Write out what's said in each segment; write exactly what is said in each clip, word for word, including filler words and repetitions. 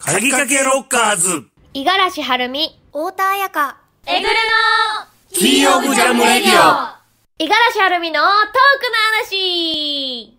鍵かけロッカーズ、 五十嵐はるみ、 太田彩香、 えぐるのキーオブジャムレディオ。 五十嵐はるみのトークの話。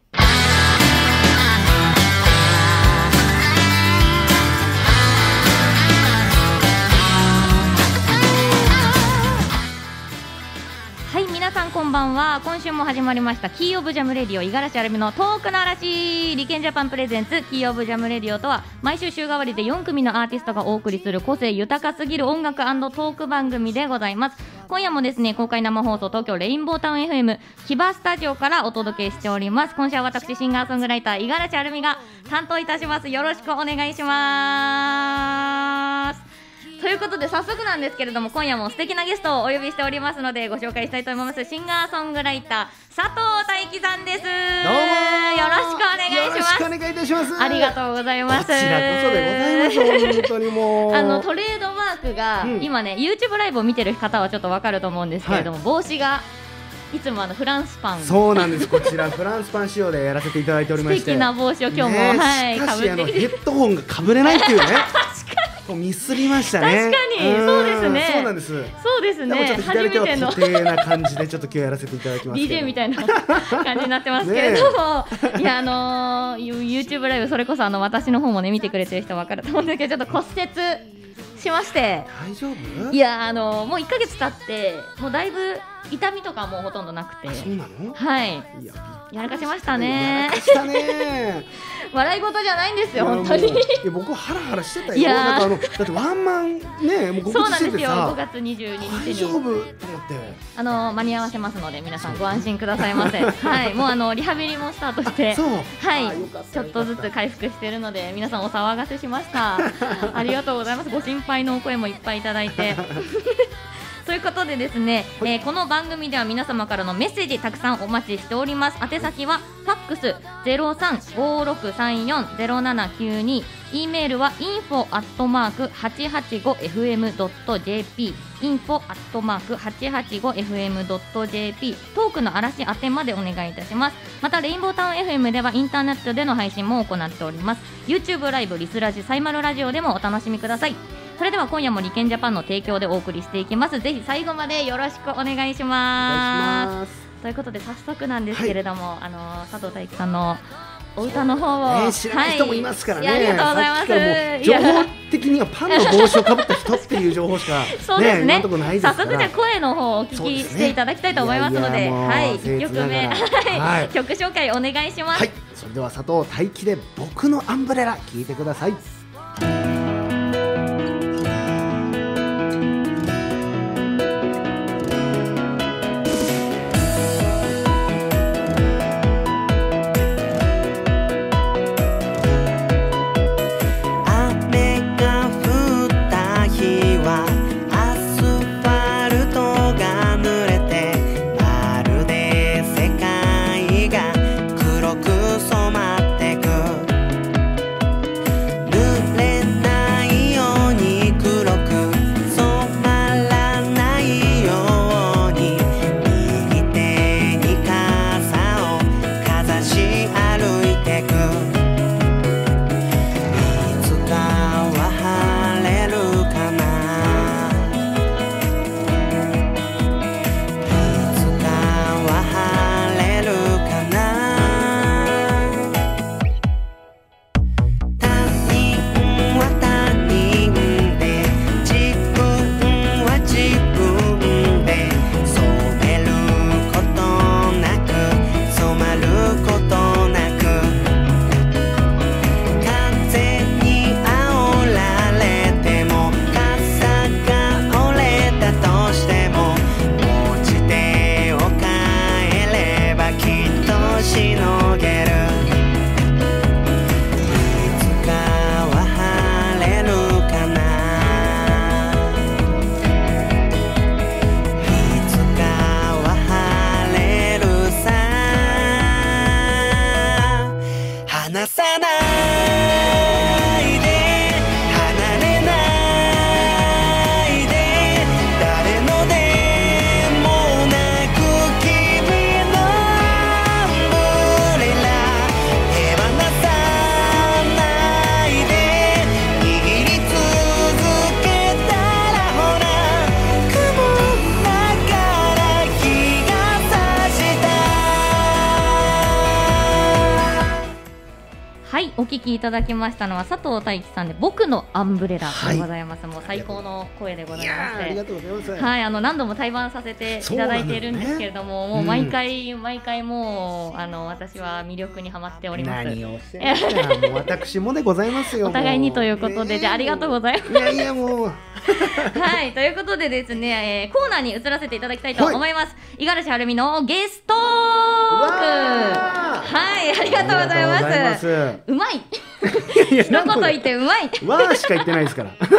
はい、皆さんこんばんは。今週も始まりましたキーオブジャムレディオ五十嵐はるみのトークの嵐。リケンジャパンプレゼンツキーオブジャムレディオとは、毎週週替わりでよん組のアーティストがお送りする個性豊かすぎる音楽&トーク番組でございます。今夜もですね、公開生放送東京レインボータウン エフエム 木場スタジオからお届けしております。今週は私シンガーソングライター五十嵐はるみが担当いたします。よろしくお願いします。ということで早速なんですけれども、今夜も素敵なゲストをお呼びしておりますのでご紹介したいと思います。シンガーソングライター佐藤大樹さんです。どうもよろしくお願いします。 よろしくお願いいたします。 ありがとうございます。 こちらこそでございます。本当にもうあのトレードマークが、うん、今ね YouTube ライブを見てる方はちょっとわかると思うんですけれども、はい、帽子がいつもあのフランスパン、 そうなんです。こちらフランスパン仕様でやらせていただいておりまして、 素敵な帽子を今日も、 ね、 はい、 しかしあの被ってヘッドホンが被れないっていうね確かにミスりましたね。 確かにそうですね。 そうなんです。 そうですね。 ちょっと左手は固定な感じでちょっと今日やらせていただきます。 ディージェー みたいな感じになってますけれども、いやあのー、YouTube ライブそれこそあの私の方もね見てくれてる人分かると思うんですけど、ちょっと骨折しまして。 大丈夫？ いやあのー、もういっかげつ経ってもうだいぶ痛みとかもほとんどなくて。 そうなの？ はい。 いややらかしましたね。 やらかしたね。 笑い事じゃないんですよ本当に。いや僕ハラハラしてたよ。 いやなんかあのだってワンマンねもう告知しててさ。そうなんですよ。ごがつにじゅうににちに。大丈夫と思って。 あの間に合わせますので皆さんご安心くださいませ。はい。もうあのリハビリもスタートして、 そうはい。ちょっとずつ回復しているので皆さんお騒がせしました。ありがとうございます。ご心配のお声もいっぱいいただいて。ということでですね、えー、この番組では皆様からのメッセージたくさんお待ちしております。宛先はファックス ゼロさん ごろくさんよん ゼロななきゅうに、 E メールは インフォ アットマーク はちはちごエフエム ドット ジェーピー インフォ アットマーク はちはちごエフエム ドット ジェーピー トークの嵐宛てまでお願いいたします。またレインボータウン エフエム ではインターネットでの配信も行っております。 YouTube ライブ、リスラジ、サイマルラジオでもお楽しみください。それでは今夜もリケンジャパンの提供でお送りしていきます。ぜひ最後までよろしくお願いします。お願いします。ということで早速なんですけれども、はい、あの佐藤大樹さんのお歌の方を、 ね、知らない人もいますからね、 はい、ありがとうございます。 情報的にはパンの帽子をかぶった人っていう情報しかそうですね、 ね、今のところないですから。 早速じゃあ声の方をお聞きしていただきたいと思いますので、はい、いっきょくめ、はい、曲紹介お願いします。 はい、それでは佐藤大樹で僕のアンブレラ聞いてください。 濡きいただきましたのは佐藤大樹さんで僕のアンブレラでございます、はい、もう最高の声でございまして、 ありがとうございます。 はい、あの何度も対バンさせていただいているんですけれども、ね、もう毎回、うん、毎回もうあの私は魅力にはまっております。 何をおっしゃいますか。もう私もでございますよ。 お互いにということで、じゃあありがとうございます。 いやいやもうはい、ということでですね、えー、コーナーに移らせていただきたいと思います。五十嵐はるみのゲストーク。はい、ありがとうございます。うまい。一言言ってうまい。 わーしか言ってないですから。 はい、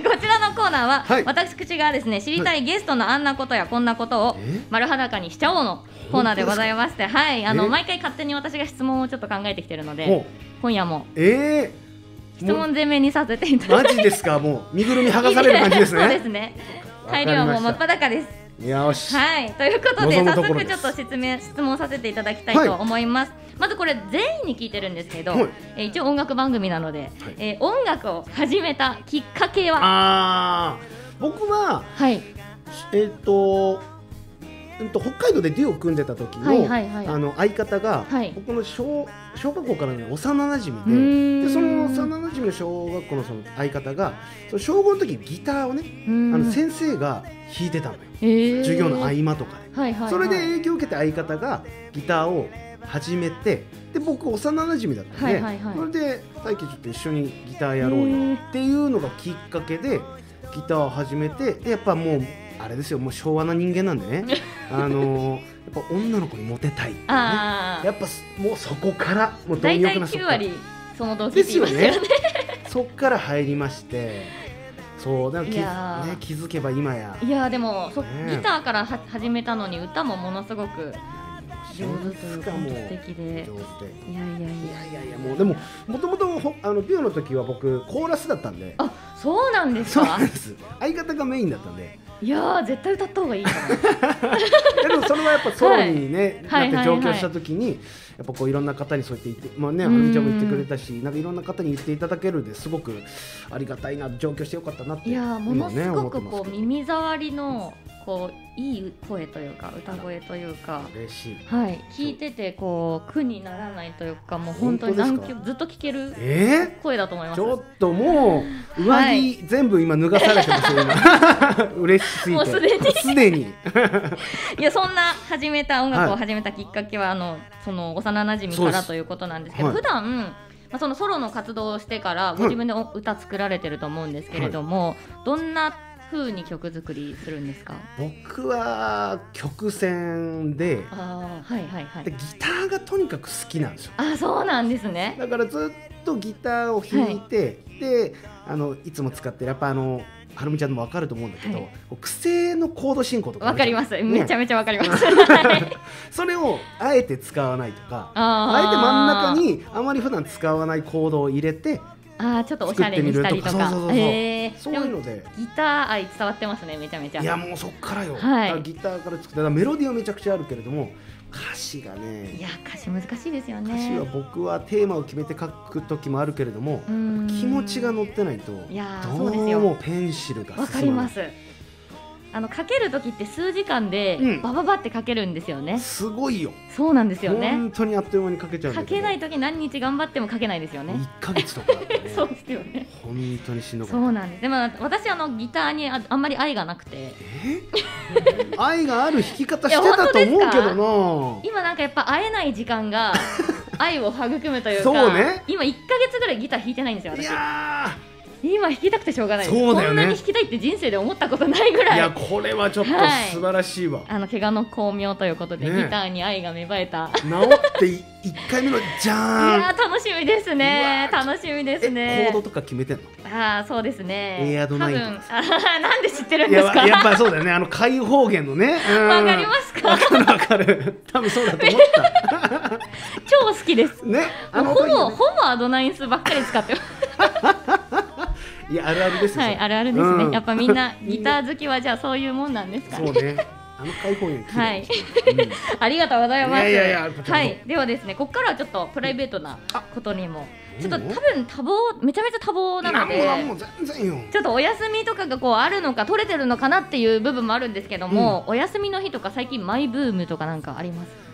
こちらのコーナーは、はい、私口がですね知りたいゲストのあんなことやこんなことを丸裸にしちゃおうのコーナーでございまして、はい、あの毎回勝手に私が質問をちょっと考えてきてるので、今夜も。 えー質問攻めにさせていただきます。 マジですか。もう身ぐるみ剥がされる感じですね。 そうですね。入りはもう真っ裸です。 よし。 はい、ということで早速ちょっと説明質問させていただきたいと思います。はい、まずこれ全員に聞いてるんですけど、はい、えー、一応音楽番組なので、はい、えー、音楽を始めたきっかけは。 あー、僕は、はい、えっと。北海道でデュオを組んでた時の、はいはいはい、あの相方が、はい、僕の 小, 小学校からの幼なじみ で, でその幼なじみの小学校のその相方がその小ごの時にギターをね、あの先生が弾いてたのよ、授業の合間とかで、はいはいはい、それで影響を受けて相方がギターを始めて、で僕幼なじみだったんで、はいはいはい、それで大輝ちょっと一緒にギターやろうよっていうのがきっかけでギターを始めて、でやっぱもうあれですよ、もう昭和な人間なんでねあのー、やっぱ女の子にモテたい、ね、あやっぱもうそこからもう貪欲なそこから大体きゅう割その動機って言いますよね。 ですよねそっから入りまして、そうだから気、ね、気づけば今や、 いやでもそ、ね、ギターからは始めたのに歌もものすごく上手というか素敵で、上手で、いやいやいやいやいや、もうでももともとあのピュアの時は僕コーラスだったんで。 あ、そうなんですか。 そうなんです。相方がメインだったんで。 いやー絶対歌った方がいいかなでもそれはやっぱソロにね、はい、なって上京した時に、はいはいはい、やっぱこういろんな方にそうやって言って、まあね、はるみちゃんも言ってくれたし、なんかいろんな方に言っていただけるですごくありがたいな、上京してよかったなって。 いやーものすごくこう耳障りのこういい声というか歌声というか、 嬉しい、 はい、聞いててこう苦にならないというか、もう本当に何曲ずっと聞ける声だと思います。 えー、ちょっともう上着、はい、全部今脱がされてますよ今嬉しすぎて、もうすでにすでにいや、そんな始めた音楽を始めたきっかけは、はい、あのその幼なじみからということなんですけど、はい、普段まあ、そのソロの活動をしてからご自分で歌作られてると思うんですけれども、はい、どんな風に曲作りするんですか？ 僕は曲線で、 あ、はいはいはい、 でギターがとにかく好きなんですよ。 あ、そうなんですね。 だからずっとギターを弾いて、はい、であのいつも使ってるやっぱあのはるみちゃんも分かると思うんだけど、はい、癖のコード進行とか分かります、ね、めちゃめちゃ分かりますそれをあえて使わないとか、あ, あえて真ん中にあまり普段使わないコードを入れて、 あーちょっとおしゃれにしたりとか、 そうそうそうそう、えー、そういうのでギター愛伝わってますね、めちゃめちゃ。 いやもうそっからよ、はい、ギターから作ってメロディーはめちゃくちゃあるけれども、歌詞がね、 いや歌詞難しいですよね。 歌詞は僕はテーマを決めて書く時もあるけれども、気持ちが乗ってないと、いやどうもペンシルが進まない。わかります。あの書ける時って数時間でバババって書けるんですよね、うん、すごいよ。 そうなんですよね。 本当にあっという間に書けちゃうんだけど、 書けない時何日頑張っても書けないですよね。 いっかげつとかだったねそうですよね。 本当にしんどかった。 そうなんです。でも私あのギターに あ, あんまり愛がなくて、え愛がある弾き方してたと思うけどな。 今なんかやっぱ会えない時間が愛を育むというか、 そうね、 今いっかげつぐらいギター弾いてないんですよ私。 いや今弾きたくてしょうがないです。 そうだよね、 こんなに弾きたいって人生で思ったことないぐらい。 いやこれはちょっと素晴らしいわ、はい、 あの怪我の巧妙ということで、ね、ギターに愛が芽生えた治っていっかいめのじゃーん。 いや楽しみですね、楽しみですね。 コードとか決めてんの？ ああそうですね、 エアドナイトとかなんで知ってるんですか？ や, やっぱりそうだよね、あの開放弦のね。 わかりますか？ わかるわかる、多分そうだと思った超好きですね。 あのほぼほぼアドナインスばっかり使ってますいやあるあるですよ。 はい、あるあるですね、うん、やっぱみんなギター好きはじゃあそういうもんなんですかね。 そうね、あの開放弦はい、うん、ありがとうございます。 いやいやいや、 はい、ではですね、ここからはちょっとプライベートなことにも、ちょっと多分多忙、めちゃめちゃ多忙なので、 もう全然よ、 ちょっとお休みとかがこうあるのか取れてるのかなっていう部分もあるんですけども、うん、お休みの日とか最近マイブームとかなんかあります？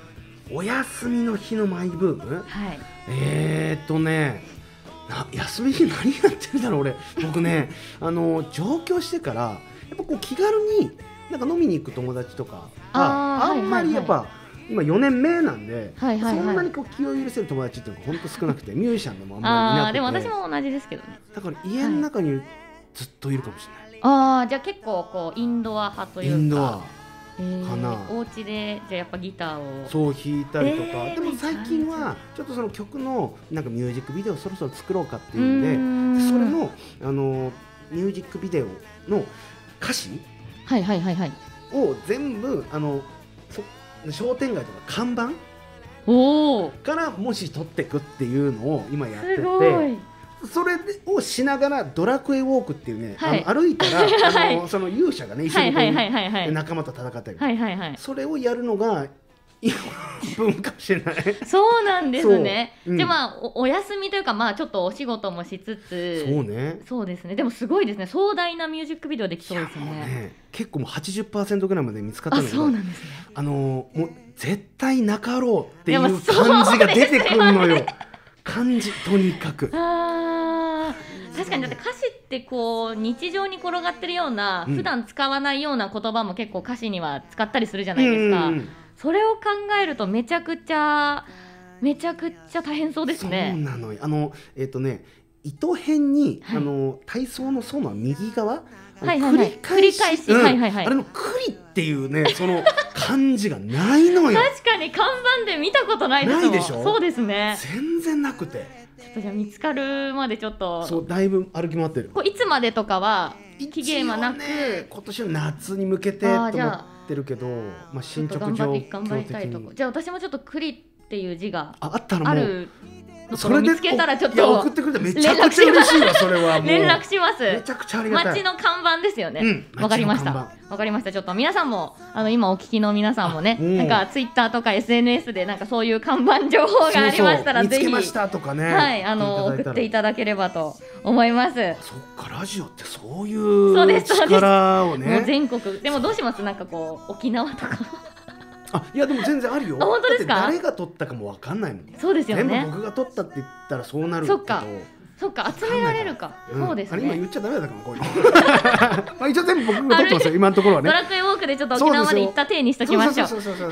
お休みの日のマイブーム、はい、えーっとねな休み日何やってるんだろう俺僕ねあの上京してからやっぱこう気軽になんか飲みに行く友達とかが あ, あんまりやっぱ、はいはいはい、今よねんめなんで、はいはいはい、そんなにこう気を許せる友達っていうのが本当少なくてミュージシャンでもあんまりいなくて。あでも私も同じですけどね。 だから家の中にずっといるかもしれない、 はい、あじゃあ結構こうインドア派というか。 インドアかな、 えー、お家でじゃあやっぱギターをそう弾いたりとか、えー、でも最近はちょっとその曲のなんかミュージックビデオをそろそろ作ろうかっていうんで、それのあのミュージックビデオの歌詞はいはいはいはいを全部あのそ商店街とか看板おからもし撮っていくっていうのを今やってて、 すごいそれをしながらドラクエウォークっていうね、はい、あの歩いたらあのその勇者がね一緒に仲間と戦ったり、はいはいはい、それをやるのが今文化もしれない。 そうなんですね。うん、じゃあまあ お, お休みというかまあちょっとお仕事もしつつそうねそうですね。でもすごいですね。壮大なミュージックビデオできそうですね。 ね結構もう はちじゅっパーセント ぐらいまで見つかったんだけど、 あそうなんですね。 あのもう絶対なかろうっていう感じが出てくるのよ。感じとにかく。 あ確かにだって歌詞ってこう日常に転がってるような、うん、普段使わないような言葉も結構歌詞には使ったりするじゃないですか。うんうん、それを考えるとめちゃくちゃめちゃくちゃ大変そうですね。 そうなのよ。あのえっ、ー、とね糸辺に、はい、あの体操の層の右側はいはいはい、繰り返し、うんはいはいはい、 あれのクリっていうねその漢字がないのよ。 確かに看板で見たことないですもん。 ないでしょ。 そうですね。 全然なくてちょっとじゃあ見つかるまでちょっとそうだいぶ歩き回ってる。 こういつまでとかは期限はなく、 ね、今年の夏に向けてと思ってるけどまあ、進捗状況的に頑張りたいとこ。じゃあ私もちょっとクリっていう字があったらもうそれで見つけたらちょっと送ってくれてめちゃくちゃ嬉しいわ。それはもう連絡します。 めちゃくちゃありがたい。 街の看板ですよね。わ、うん、かりましたわかりました。ちょっと皆さんもあの今お聞きの皆さんもねなんかツイッターとか エスエヌエス でなんかそういう看板情報がありましたらそうそうぜひ見つけましたとかね、 はいあの送っていただければと思います。 そっかラジオってそういう力をね。 もう全国でもどうしますなんかこう沖縄とかあいやでも全然あるよ。 本当ですか。 誰が撮ったかも分かんないもん。 そうですよね。 全部僕が撮ったって言ったらそうなるけど。 そっかそっか集められるか、うん、そうですね。 今言っちゃダメだったかなこういうまあ一応全部僕が撮ってますよ今のところはね。 ドラクエウォークでちょっと沖縄まで行った体にしときましょう。はいという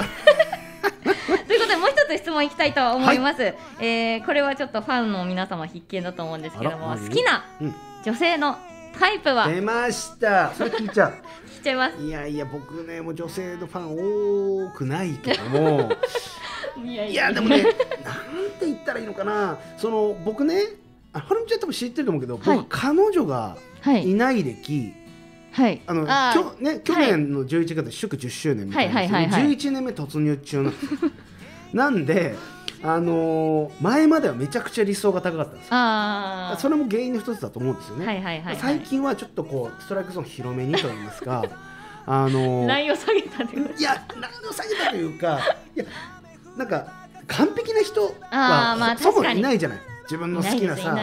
ことでもう一つ質問いきたいと思います。はいえー、これはちょっとファンの皆様必見だと思うんですけども好きな女性のタイプは。 出ましたそれ聞いちゃう聞いちゃいます。 いやいや僕ねもう女性のファン多くないけどもいやいやでもねなんて言ったらいいのかな。その僕ねはるみちゃん多分知ってると思うけど、はい、僕彼女がいない歴、はい、あのあきょ、ね、去年のじゅういちがつ祝じゅっしゅうねんみたいな、はいはいはいはい、じゅういちねんめ突入中なんですなんで、あのー、前まではめちゃくちゃ理想が高かったんですよ。あそれも原因の一つだと思うんですよね、はいはいはいはい、最近はちょっとこうストライクゾーン広めにと言いますかあのー、 ラインを下げたというかいやラインを下げたというかいやなんか完璧な人は、まあ、そもいないじゃない。自分の好きなさ、うん、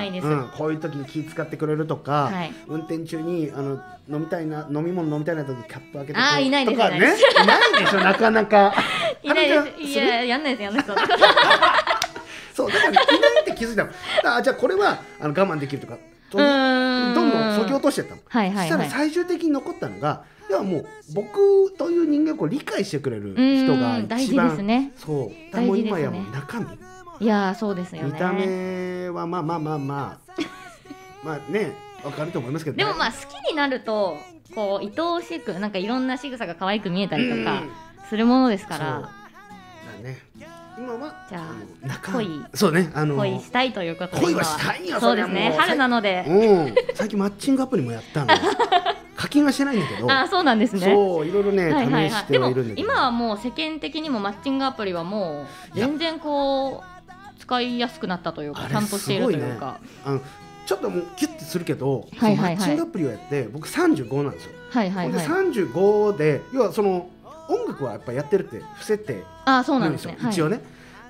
こういう時に気使ってくれるとか、はい、運転中にあの飲みたいな飲み物飲みたいな時キャップ開けてあいないですとかねいないでしょなかなかいないですいややんないですやんないですそうだからいないって気づいたの。あじゃあこれはあの我慢できるとかどんどんそぎ落としてったの、はいはいはい、そしたら最終的に残ったのがいやもう僕という人間をこう理解してくれる人が一番大事ですね。 そうだもう今やもう中身いやそうですよね。 見た目はまあまあまあまあまあね分かると思いますけど、ね、 でもまあ好きになるとこう愛おしくなんかいろんな仕草が可愛く見えたりとかするものですから、そうだね。今はじゃあ恋そうねあの恋したいということで恋はしたいよ。 そうですね春なので、 うん、最近マッチングアプリもやったの課金はしてないんだけどあそうなんですね。 そういろいろね、はいはいはい、試してはいるんだけどでも今はもう世間的にもマッチングアプリはもう全然こう使いやすくなったというかちゃんとしているというか、ね、 あのちょっともうキュッてするけど、はいはいはい、マッチングアプリをやって僕さんじゅうごなんですよ、はいはいはい、でさんじゅうごで要はその音楽はやっぱやってるって伏せてあそうなんですね一応ね、はい、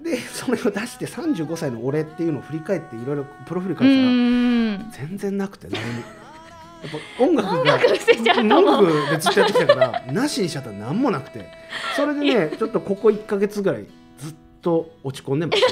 でそれを出してさんじゅうごさいの俺っていうのを振り返っていろいろプロフィール書いたら全然なくて何もやっぱ音楽が音楽伏せちゃうと音楽でずっとやってきたからなしにしちゃったら何もなくてそれでねちょっとここいっかげつぐらいと落ち込んでます。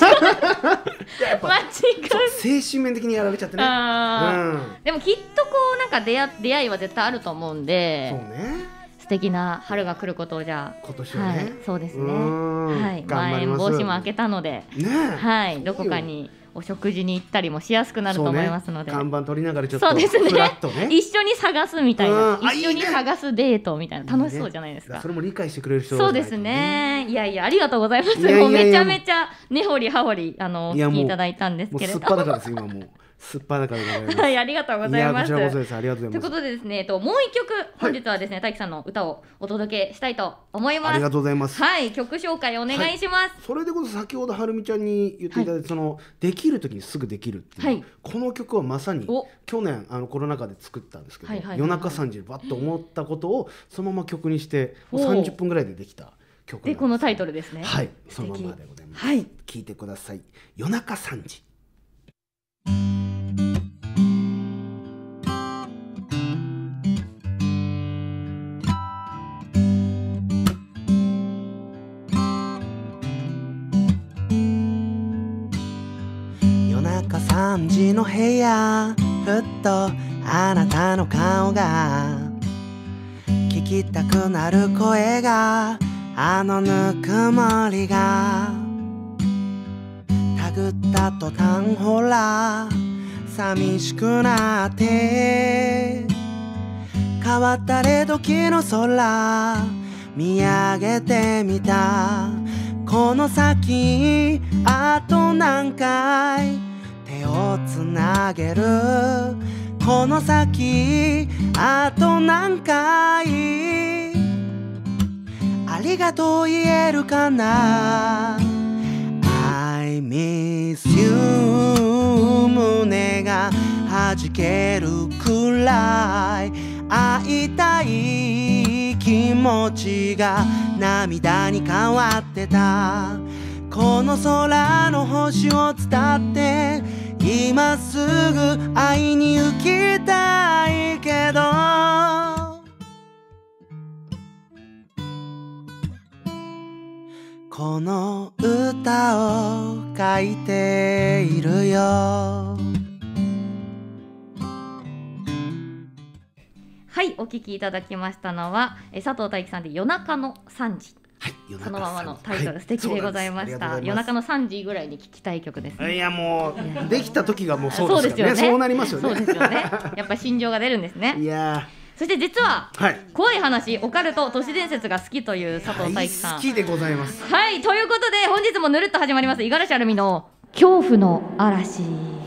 やっぱ間違う精神面的にやられちゃってね。 あ、うん、でもきっとこうなんか出会、出会いは絶対あると思うんで、 そうね、 素敵な春が来ることをじゃあ今年はね、 はい、そうですね、はい、まん延防止も明けたので、 ね、 はい、どこかにお食事に行ったりもしやすくなると思いますので、 ね、看板取りながらちょっとそうですね、 フラッとね、 一緒に探すみたいな、 うん、 一緒に探すデートみたいな、楽しそうじゃないですか。 いいね、それも理解してくれる人、 そうですね、いやいやありがとうございます。もうめちゃめちゃ根掘り葉掘りあのお聞きいただいたんですけれども、 もうすっぱだからです今もうすっぱだからでございます。 はい、ありがとうございます。 いやこちらこそです。ありがとうございます。 ということでですね、えっともう一曲本日はですね、大輝さんの歌をお届けしたいと思います。 ありがとうございます。 はい、曲紹介お願いします。はい、 それでこそ先ほどはるみちゃんに言っていただいた、はい、そのできる時にすぐできるっていう、はい、この曲はまさに去年あのコロナ禍で作ったんですけど、はいはいはいはい、夜中さんじでバッと思ったことをそのまま曲にしてもうさんじゅっぷんぐらいでできた曲なんです。 でこのタイトルですね。 はい、そのままでございます。 はい、 聞いてください。夜中さんじ。さんじの部屋、ふっとあなたの顔が聞きたくなる声が、あのぬくもりがたぐった途端ほら寂しくなって、変わったれ時の空見上げてみた。この先あと何回手をつなげる、この先あと何回ありがとう言えるかな。 I miss you 胸が弾けるくらい会いたい気持ちが涙に変わってた。この空の星を伝って今すぐ会いに行きたいけど、この歌を書いているよ。 はい、お聞きいただきましたのはえ佐藤大樹さんで夜中のさんじ。 はい、 そのままのタイトル、はい、素敵でございました。夜中のさんじぐらいに聞きたい曲ですね。 いやもうできた時がもうそうですよね。そうなりますよね。 そうですよね。やっぱり心情が出るんですね。 いやそして実は、はい、怖い話オカルト都市伝説が好きという佐藤大樹さん、 好きでございます。 はい、ということで本日もぬるっと始まります五十嵐あるみの恐怖の嵐。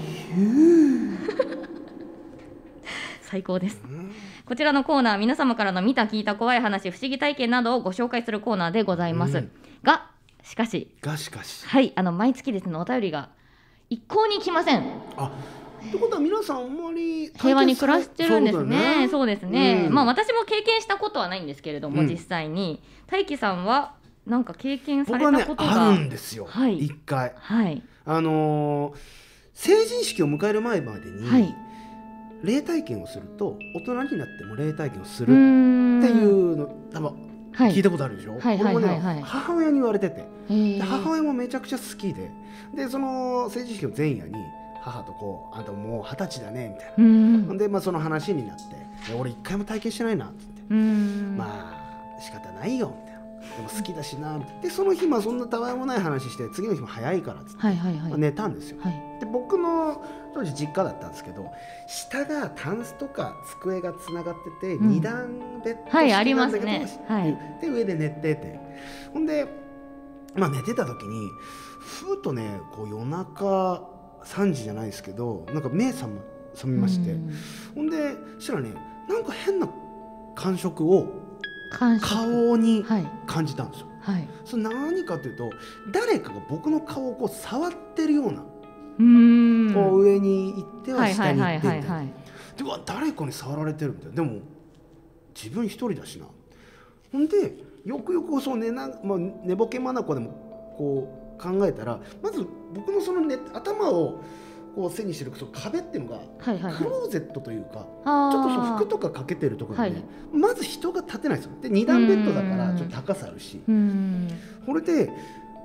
最高です。こちらのコーナー、皆様からの見た聞いた怖い話、不思議体験などをご紹介するコーナーでございます、うん、がしかしがしかしはい、あの毎月ですねお便りが一向に来ません。 あってことは皆さんあんまり平和に暮らしてるんですね。そうですね、 うん、 まあ私も経験したことはないんですけれども、うん、実際に大樹さんはなんか経験されたことが、 僕はね、あるんですよ、はい、一回、 はい、 あのー、成人式を迎える前までに、はい、霊体験をすると大人になっても霊体験をするっていうの多分聞いたことあるでしょ。僕もね母親に言われてて、で母親もめちゃくちゃ好きで、でその成人式の前夜に母とこうあんたもう二十歳だねみたいな、でまあその話になって俺一回も体験してないなって言って、まあ仕方ないよみたいな、でも好きだしなでその日まあそんなたわいもない話して次の日も早いからっつって、はいはいはい、まあ、寝たんですよ、はい、で僕の当時実家だったんですけど下がタンスとか机がつながってて、うん、に段ベッド式なんだけど、はいはい、で上で寝てて、ほんで、まあ、寝てた時にふーっとねこう夜中さんじじゃないですけどなんか目覚めまして、うん、ほんでしたらねなんか変な感触を顔に感じたんですよ、はい、それ何かというと誰かが僕の顔をこう触ってるような、うーんこう上に行っては下に行ってみたいな、でうわ誰かに触られてるみたいな、でも自分一人だしな、ほんでよくよくそう寝な、まあ、寝ぼけまなこでもこう考えたらまず僕のその、ね、頭をこう背にしてるその壁っていうのが、はいはいはい、クローゼットというかちょっとその服とかかけてるところにね、はい、まず人が立てないですよ。でに段ベッドだからちょっと高さあるし、これで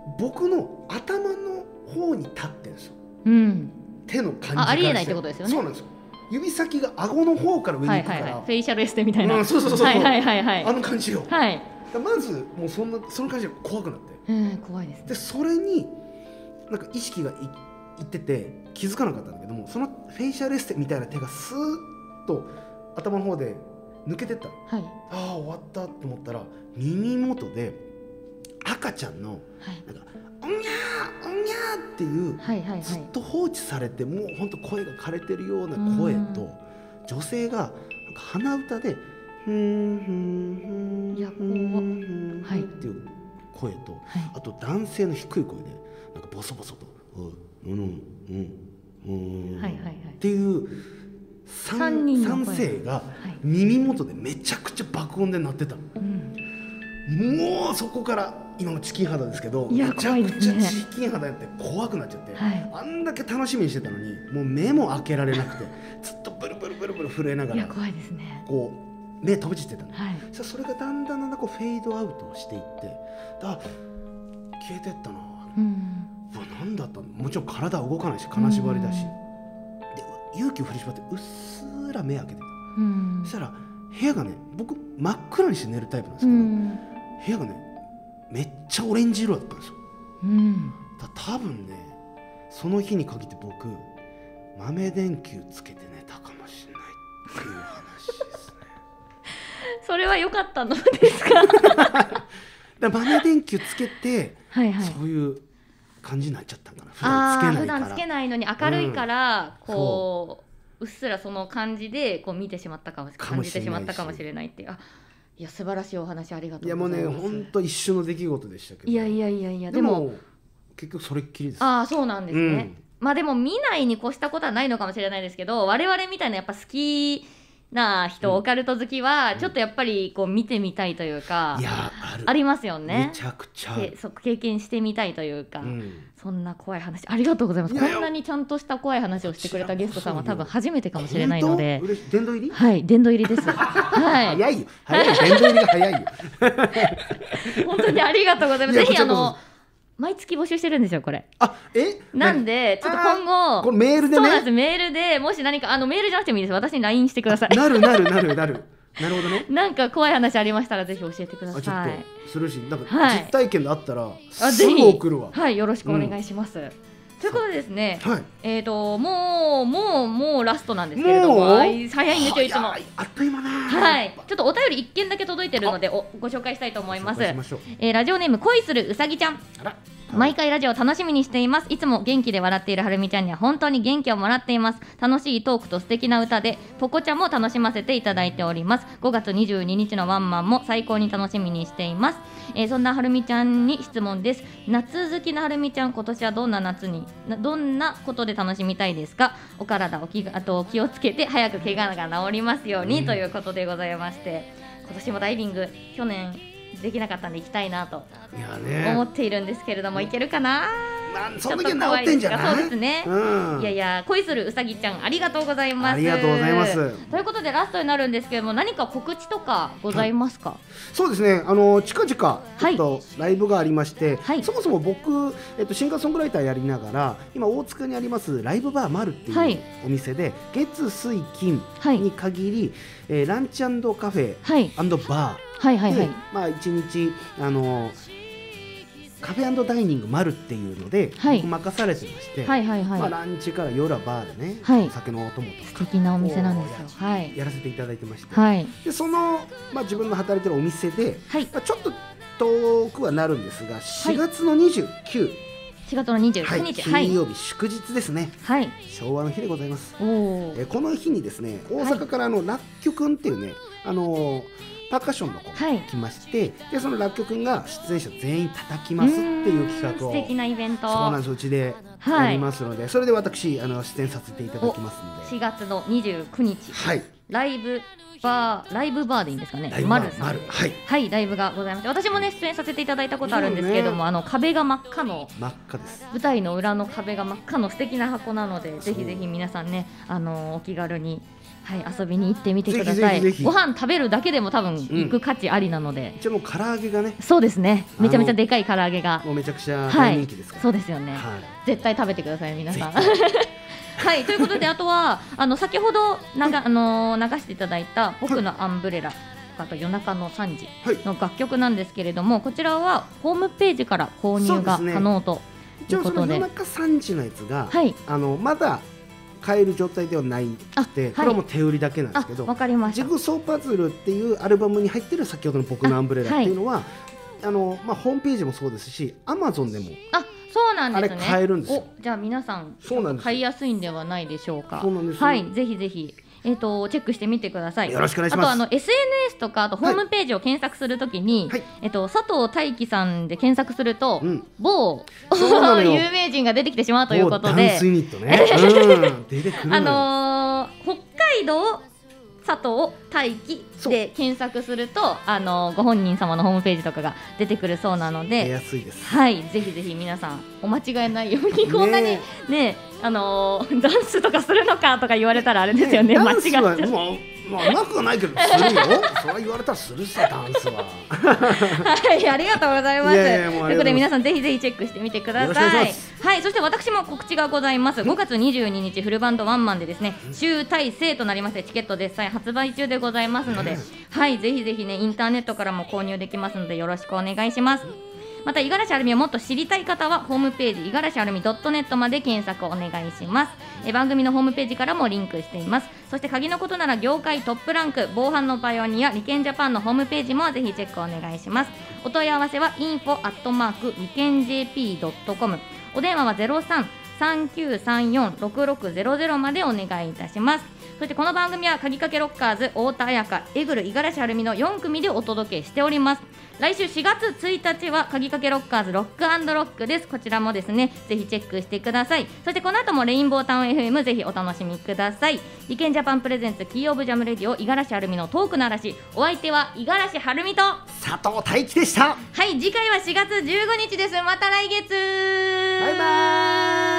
僕の頭の方に立ってるんですよ、 うん、 手の感じがありえないってことですよね。 そうなんですよ。指先が顎の方から上に行くから、はいはいはい、 フェイシャルエステみたいな、 うん、そうそうそうそう、 はいはいはいはい、 あの感じよ、 はい、 まずもうそんなその感じで怖くなって、 うん、怖いですね。 でそれになんか意識がいいってて気づかなかったんだけども、そのフェイシャルエステみたいな手がスーッと頭の方で抜けてったの、はい、ああ終わったと思ったら耳元で赤ちゃんのなんか、はい、おにゃーおにゃーっていう、はいはいはい、ずっと放置されてもうほんと声が枯れてるような声と、女性がなんか鼻歌でふんふんふんふんふんふんっていう声と、はい、あと男性の低い声でなんかボソボソとうんうんうんはいはいはいっていう三人声が耳元でめちゃくちゃ爆音で鳴ってたの、うん、もうそこから今もチキン肌ですけど、めちゃくちゃチキン肌やって怖くなっちゃって、はい、あんだけ楽しみにしてたのにもう目も開けられなくてずっとブルブルブルブル震えながら、いや怖いですね、こう目閉じてたの、はい、それがだんだんだんだんこうフェードアウトしていってだ消えてったな、うん、うわ何だったの、もちろん体は動かないし金縛りだし、で勇気を振り絞ってうっすら目開けてた、うん、そしたら部屋がね、僕真っ暗にして寝るタイプなんですけど、うん、部屋がねめっちゃオレンジ色だったんですよ、うん、だ多分ねその日に限って僕豆電球つけて寝たかもしれないっていう話ですねそれは良かったのですかだ豆電球つけてはい、はい、そういう感じになっちゃったんかな。普段つけないから、 普段つけないのに明るいから、うん、こううっすらその感じでこう見てしまったかも感じてしまったかもしれないっていう。あ、いや素晴らしいお話ありがとうございます。 いやもうね本当一瞬の出来事でしたけど、 いやいやいやいやでも、でも結局それっきりです。 ああそうなんですね、うん、まあでも見ないに越したことはないのかもしれないですけど、我々みたいなやっぱ好きな人、うん、オカルト好きはちょっとやっぱりこう見てみたいというか、 いや あ, るありますよね。 めちゃくちゃでそう経験してみたいというか、うん、そんな怖い話ありがとうございます。こんなにちゃんとした怖い話をしてくれたゲストさんは多分初めてかもしれないので。 殿堂入り？ はい殿堂入りですはい早いよ早いよ殿堂入りが早いよ本当にありがとうございます。ぜひあの毎月募集してるんですよこれ。 あえなんでちょっと今後これメールでね、 そうなんです、メールでもし何かあのメールじゃなくてもいいです、私に ライン してください。 なるなるなるなるなるほどね。 なんか怖い話ありましたらぜひ教えてください。 ちょっとするし、なんか実体験であったらすぐ送るわ。 はい、よろしくお願いします、うん、ということでですね、はい、えーともうもうもうラストなんですけれども、早いんですよいつも。 あっという間だ。 はい、ちょっとお便り一件だけ届いてるのでおご紹介したいと思います。えー、ラジオネーム恋するうさぎちゃん。あら、毎回ラジオ楽しみにしています。いつも元気で笑っているはるみちゃんには本当に元気をもらっています。楽しいトークと素敵な歌でポコちゃんも楽しませていただいております。ごがつにじゅうににちのワンマンも最高に楽しみにしています。えー、そんなはるみちゃんに質問です。夏好きなはるみちゃん、今年はどんな夏にどんなことで楽しみたいですか？お体お気あと気をつけて早く怪我が治りますように、うん、ということでございまして、今年もダイビング去年できなかったんで行きたいなと思っているんですけれども、いけるかな。 そんだけ治ってんじゃない？ そうですね、うん、いやいや恋するうさぎちゃんありがとうございます。 ありがとうございます。 ということでラストになるんですけれども、何か告知とかございますか？はい、 そうですね、あの近々ちょっとライブがありまして、はい、そもそも僕、えっと、シンガーソングライターやりながら今大塚にありますライブバーマルっていうお店で、はい、月水金に限り、はい、えー、ランチ&カフェ&バー、はいはいはい、まあ、いちにちあのカフェ&ダイニングマルっていうので、はい、僕任されてまして、はいはいはい、まあ、ランチから夜はバーでね、はい、酒のお供とか素敵なお店なんですよ、 はい、やらせていただいてまして、はい、でその、まあ、自分の働いてるお店で、はい、まあ、ちょっと遠くはなるんですがしがつのにじゅうくにち、 しがつのにじゅうくにち、 はい、金曜日、祝日ですね、はい、昭和の日でございます。おえこの日にですね、大阪からあの、はい、ラッキョくんっていうね、あのーパーカッションの子が来まして、はい、でそのラッキョくんが出演者全員叩きますっていう企画を、 素敵なイベント、 そうなんです、うちでやりますので、はい、それで私あの出演させていただきますので、 しがつのにじゅうくにち、 はい、 ライブバーライブバーでいいんですかね。マルさん、はい、はい、ライブがございまして、私もね出演させていただいたことあるんですけれども、ね、あの壁が真っ赤の真っ赤です。 舞台の裏の壁が真っ赤の素敵な箱なので、ぜひぜひ皆さんね、あのお気軽に、はい、遊びに行ってみてください。ぜひぜひぜひご飯食べるだけでも多分行く価値ありなので、 じゃあもう唐揚げがね、 そうですね、めちゃめちゃでかい唐揚げがもうめちゃくちゃ大人気ですから、 はい、そうですよね、はい、絶対食べてください皆さん。はい、ということで、あとはあの先ほどなが、あのー、流していただいた僕のアンブレラ、あと夜中のさんじの楽曲なんですけれども、はい、こちらはホームページから購入が可能ということで、 夜中さんじのやつが、はい、あのまだ買える状態ではないくて、はい、これはもう手売りだけなんですけど、 わかりました。 ジグソーパズルっていうアルバムに入ってる先ほどの僕のアンブレラっていうのは、あ、はい、あのまあ、ホームページもそうですし、アマゾンでもあそうなんですね。 あれ買えるんですよ。 じゃあ皆さん買いやすいんではないでしょうか。 そうなんです。 はい、ぜひぜひ、えー、とチェックしてみてください。 よろしくお願いします。 あとあの エスエヌエス とかあとホームページを検索するときに、はい、えー、と佐藤大樹さんで検索すると、うん、某有名人が出てきてしまうということで、 ダンスユニットね、うん、出てくるのよ。 あのー、北海道佐藤大樹で検索すると、あのご本人様のホームページとかが出てくるそうなので、 出やすいです。はい、 ぜひぜひ皆さんお間違えないように、こんなにね、あのー、ダンスとかするのかとか言われたらあれですよね、間違っちゃう。 まあ、なくはないけど、するよ。それは言われたらするさ、ダンスは。 はい、ありがとうございます。ということで、皆さんぜひぜひチェックしてみてください。はい、そして私も告知がございます。ごがつにじゅうににち、フルバンドワンマンでですね、集大成となりまして、チケット絶賛発売中でございますので、はい、ぜひぜひね、インターネットからも購入できますので、よろしくお願いします。また、五十嵐あるみをもっと知りたい方はホームページ五十嵐あるみ .net まで検索お願いします。え番組のホームページからもリンクしています。そして鍵のことなら業界トップランク防犯のパイオニアリケンジャパンのホームページもぜひチェックお願いします。お問い合わせは インフォ アットマーク リケンジェーピー ドットコム、 お電話は ゼロさん さんきゅうさんよん ろくろくゼロゼロ までお願いいたします。そしてこの番組は鍵かけロッカーズ、太田彩香、エグル、五十嵐はるみのよん組でお届けしております。来週しがつついたちは鍵かけロッカーズロック&ロックです。こちらもですね、ぜひチェックしてください。そしてこの後もレインボータウン エフエム ぜひお楽しみください。リケンジャパンプレゼンツキーオブジャムレディオ五十嵐はるみのトークの嵐、お相手は五十嵐はるみと佐藤大樹でした。 はい、次回はしがつじゅうごにちです。また来月。 バイバーイ。